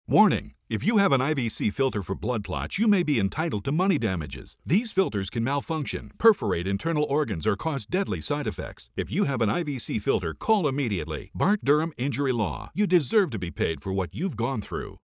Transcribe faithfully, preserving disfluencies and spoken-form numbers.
Warning! If you have an I V C filter for blood clots, you may be entitled to money damages. These filters can malfunction, perforate internal organs, or cause deadly side effects. If you have an I V C filter, call immediately. Bart Durham Injury Law. You deserve to be paid for what you've gone through.